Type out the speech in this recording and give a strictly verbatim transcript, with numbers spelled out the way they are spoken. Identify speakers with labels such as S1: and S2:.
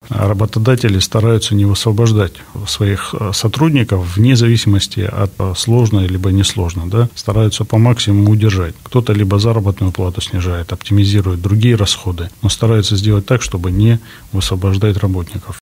S1: Работодатели стараются не высвобождать своих сотрудников вне зависимости от сложно либо несложно, да, стараются по максимуму удержать. Кто-то либо заработную плату снижает, оптимизирует другие расходы, но стараются сделать так, чтобы не высвобождать работников.